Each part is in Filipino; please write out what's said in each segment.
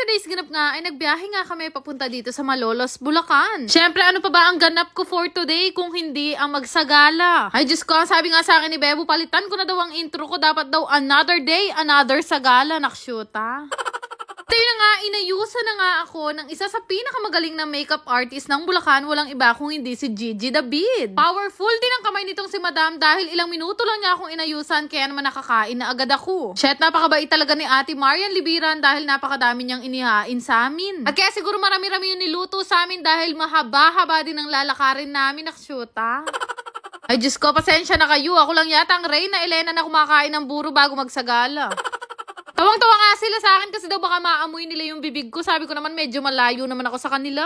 today's ganap nga ay nagbiyahe nga kami papunta dito sa Malolos, Bulacan. Syempre, ano pa ba ang ganap ko for today kung hindi ang magsagala? Ay, Diyos ko, sabi nga sa akin ni Bebo, palitan ko na daw ang intro ko. Dapat daw another day, another sagala. Nakshuta. Tayo na nga, inayusan na nga ako ng isa sa pinakamagaling na makeup artist ng Bulacan, walang iba kung hindi si Gigi David. Powerful din ang kamay nitong si Madam dahil ilang minuto lang niya akong inayusan kaya naman nakakain na agad ako. Shit, napakabait talaga ni Ate Marian Libiran dahil napakadami niyang inihain sa amin. At kaya siguro marami-rami yung niluto sa amin dahil mahaba-haba din ang lalakarin namin, nakshuta. Ay, Diyos ko, pasensya na kayo. Ako lang yata ang Reyna Elena na kumakain ng buro bago magsagala. Tawang-tawa nga sila sa akin kasi daw baka maamoy nila yung bibig ko. Sabi ko naman medyo malayo naman ako sa kanila.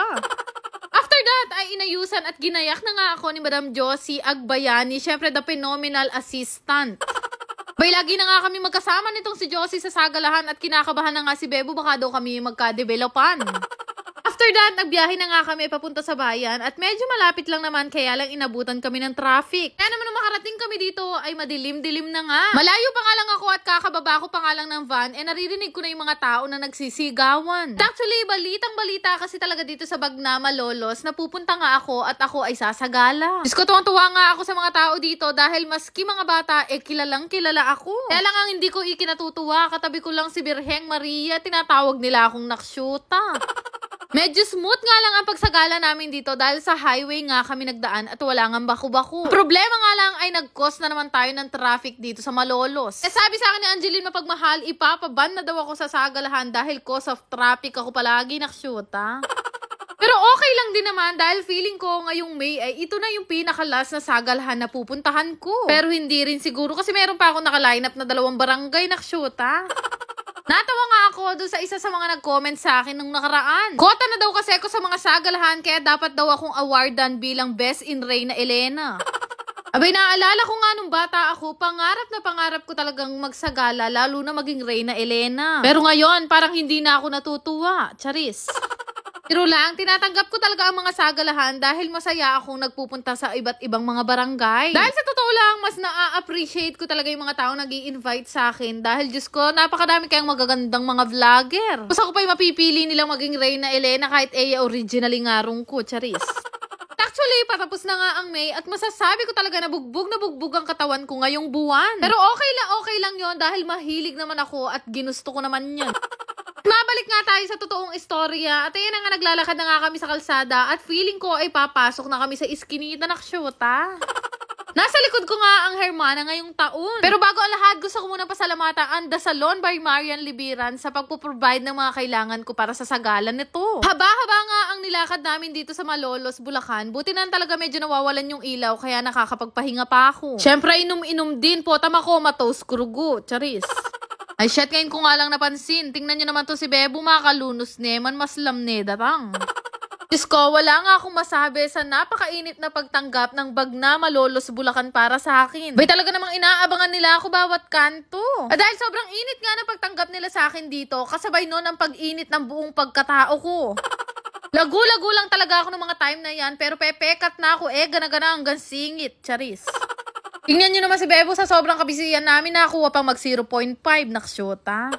After that ay inayusan at ginayak na nga ako ni Madam Josie Agbayani. Syempre the phenomenal assistant. Bay, lagi na nga kami magkasama nitong si Josie sa sagalahan at kinakabahan na nga si Bebo baka daw kami magka-developan. After that, nagbiyahe na nga kami papunta sa bayan at medyo malapit lang naman kaya lang inabutan kami ng traffic. Kaya naman nung makarating kami dito ay madilim-dilim na nga. Malayo pa nga lang ako at kakababa ko pa nga lang ng van naririnig ko na yung mga tao na nagsisigawan. Actually, balitang-balita kasi talaga dito sa Bagna, Malolos na pupunta nga ako at ako ay sasagala. Diyos ko, tuwang-tuwa nga ako sa mga tao dito dahil maski mga bata kilalang kilala ako. Kaya lang ang hindi ko ikinatutuwa, katabi ko lang si Birheng Maria, tinatawag nila akong nakshuta. Medyo smooth nga lang ang pagsagala namin dito dahil sa highway nga kami nagdaan at wala nga baku-baku. Problema nga lang ay nag-cause na naman tayo ng traffic dito sa Malolos. Sabi sa akin ni Angeline mapagmahal, ipapaban na daw ako sa sagalahan dahil cause of traffic ako palagi nakshuta. Pero okay lang din naman dahil feeling ko ngayong May ay ito na yung pinaka-last na sagalahan na pupuntahan ko. Pero hindi rin siguro kasi meron pa akong naka-line up na 2 barangay nakshuta. Natawa nga ako doon sa isa sa mga nag-comment sa akin nung nakaraan. Kota na daw kasi ako sa mga sagalahan kaya dapat daw akong awardan bilang Best in Reyna Elena. Abay, naalala ko nga nung bata ako, pangarap na pangarap ko talagang magsagala lalo na maging Reyna Elena. Pero ngayon, parang hindi na ako natutuwa. Charis. Pero lang, tinatanggap ko talaga ang mga sagalahan dahil masaya akong nagpupunta sa iba't ibang mga barangay. Dahil sa totoo lang, mas na-appreciate ko talaga yung mga taong nag-i-invite sa akin. Dahil Diyos ko, napakadami kayong magagandang mga vlogger. Tapos ako pa yung mapipili nilang maging Reyna Elena kahit originally ngarong ko, charis. Actually, patapos na nga ang May at masasabi ko talaga na bugbog ang katawan ko ngayong buwan. Pero okay lang yon dahil mahilig naman ako at ginusto ko naman yan. Mabalik nga tayo sa totoong istorya at ayan na nga naglalakad na nga kami sa kalsada at feeling ko ay papasok na kami sa iskinita nakshuta. Nasa likod ko nga ang Hermana ngayong taon. Pero bago ang lahat, gusto ko muna pasalamatan ang The Salon by Marian Libiran sa pagpuprovide ng mga kailangan ko para sa sagalan nito. Haba-haba nga ang nilakad namin dito sa Malolos, Bulacan. Buti na talaga medyo nawawalan yung ilaw kaya nakakapagpahinga pa ako. Syempre, inom-inom din po. Tama ko, matos kurugo. Charis. Ay, shit, ngayon ko nga lang napansin. Tingnan nyo naman to si Bebo, makalunos neman, mas lamne datang. Diyos ko, wala nga akong masabi sa napakainit na pagtanggap ng Bagna, Malolos, Bulacan para sa akin. Bay, talaga namang inaabangan nila ako bawat kanto. At dahil sobrang init nga na pagtanggap nila sa akin dito, kasabay nun ang pag-init ng buong pagkatao ko. Lagu-lagu lang talaga ako ng mga time na yan, pero pepekat na ako gana-gana hanggang singit, charis. Tingnan nyo naman si Bebo sa sobrang kabisiyan namin nakakuha pang mag 0.5 nakshuta.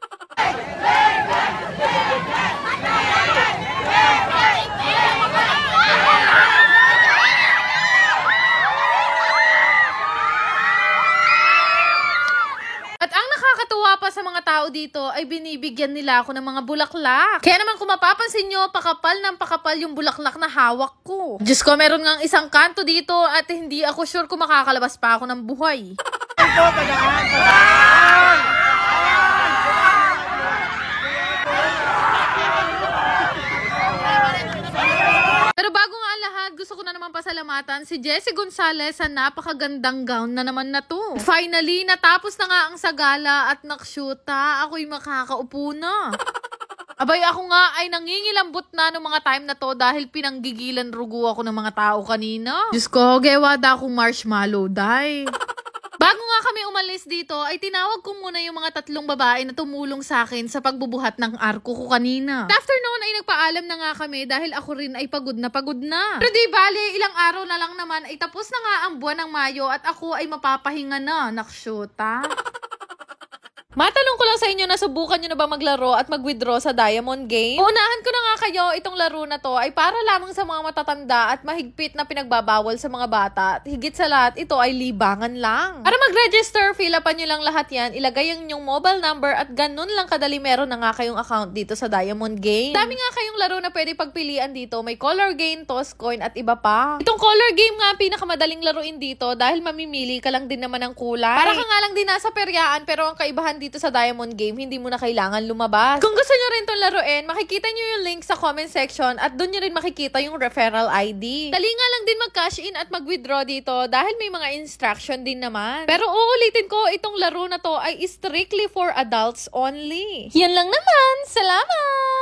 At ang nakakatuwa pa sa mga tao dito ay binibigyan nila ako ng mga bulaklak. Kaya naman kung mapapansin nyo, pakapal ng pakapal yung bulaklak na hawak ko. Diyos ko, meron ngang isang kanto dito at hindi ako sure kung makakalabas pa ako ng buhay. Pero bago nga ang lahat, gusto ko na naman pasalamatan si Jessie Gonzalez sa napakagandang gown na naman na to. Finally, natapos na nga ang sagala at nakshuta, ako'y makakaupo na. Abay, ako nga ay nangingilambot na ng mga time na to dahil pinanggigilan rugo ako ng mga tao kanina. Diyos ko, gewada akong marshmallow, day. Bago nga kami umalis dito, ay tinawag ko muna yung mga 3 babae na tumulong sa akin sa pagbubuhat ng arko ko kanina. After noon ay nagpaalam na nga kami dahil ako rin ay pagod na pagod na. Pero di bale, ilang araw na lang naman ay tapos na nga ang buwan ng Mayo at ako ay mapapahinga na, nakshuta. Matanong ko lang sa inyo, nasubukan nyo na ba maglaro at mag-withdraw sa Diamond Game? Uunahan ko na nga kayo, itong laro na to ay para lamang sa mga matatanda at mahigpit na pinagbabawal sa mga bata. At higit sa lahat, ito ay libangan lang. Para mag-register, fill upan nyo lang lahat yan, ilagay ang inyong mobile number at ganun lang kadali meron na nga kayong account dito sa Diamond Game. Dami nga kayong laro na pwede pagpilian dito. May color game, toss coin at iba pa. Itong color game nga pinakamadaling laruin dito dahil mamimili ka lang din naman ng kulay. Para ka nga lang din nasa peryaan, pero ang kaibahan dito sa Diamond Game, hindi mo na kailangan lumabas. Kung gusto nyo rin itong laruin, makikita nyo yung link sa comment section at doon nyo rin makikita yung referral ID. Dali nga lang din mag-cash in at mag-withdraw dito dahil may mga instruction din naman. Pero uulitin ko, itong laro na to ay strictly for adults only. Yan lang naman. Salamat!